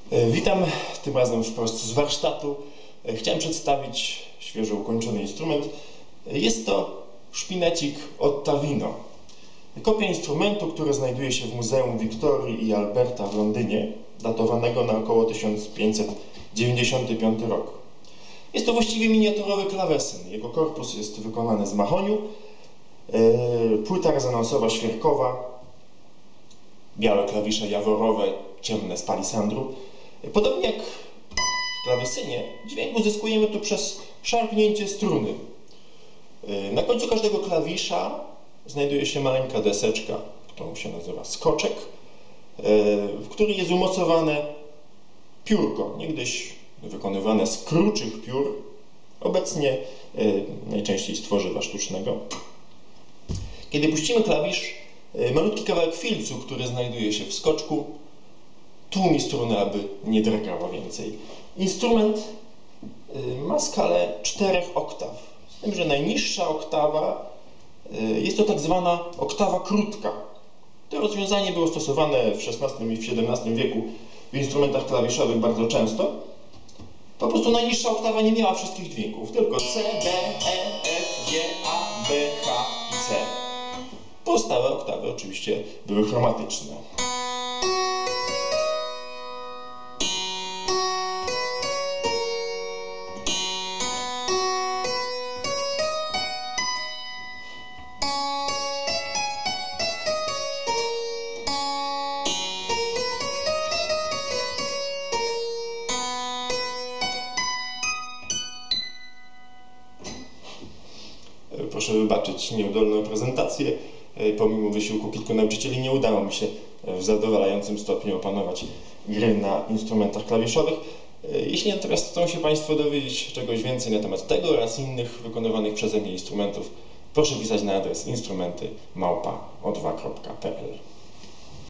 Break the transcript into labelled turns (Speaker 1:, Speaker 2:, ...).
Speaker 1: Witam, tym razem wprost z warsztatu. Chciałem przedstawić świeżo ukończony instrument. Jest to szpinecik Ottavino. Kopia instrumentu, który znajduje się w Muzeum Wiktorii i Alberta w Londynie, datowanego na około 1595 rok. Jest to właściwie miniaturowy klawesyn. Jego korpus jest wykonany z mahoniu, płyta rezonansowa świerkowa, białe klawisze jaworowe, ciemne z palisandru. Podobnie jak w klawesynie, dźwięk uzyskujemy tu przez szarpnięcie struny. Na końcu każdego klawisza znajduje się maleńka deseczka, którą się nazywa skoczek, w której jest umocowane piórko, niegdyś wykonywane z kruczych piór, obecnie najczęściej z tworzywa sztucznego. Kiedy puścimy klawisz, malutki kawałek filcu, który znajduje się w skoczku, tłumi strunę, aby nie drgała więcej. Instrument ma skalę 4 oktaw, z tym, że najniższa oktawa jest to tak zwana oktawa krótka. To rozwiązanie było stosowane w XVI i w XVII wieku w instrumentach klawiszowych bardzo często. Po prostu najniższa oktawa nie miała wszystkich dźwięków, tylko C, D, E, F, G, A, B, H i C. Pozostałe oktawy oczywiście były chromatyczne. Proszę wybaczyć nieudolną prezentację. Pomimo wysiłku kilku nauczycieli nie udało mi się w zadowalającym stopniu opanować gry na instrumentach klawiszowych. Jeśli natomiast chcą się Państwo dowiedzieć czegoś więcej na temat tego oraz innych wykonywanych przeze mnie instrumentów, proszę pisać na adres instrumenty@o2.pl.